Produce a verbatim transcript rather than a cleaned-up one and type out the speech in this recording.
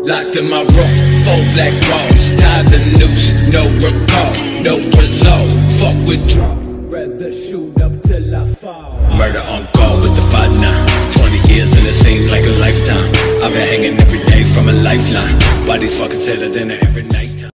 Locked in my room, four black walls, tied the noose, no recall, no result. Fuck with drop, rather shoot up till I fall. Murder on call with the five nine. Twenty years and it seemed like a lifetime. I've been hanging every day from a lifeline. Bodies fucking sadder than every night.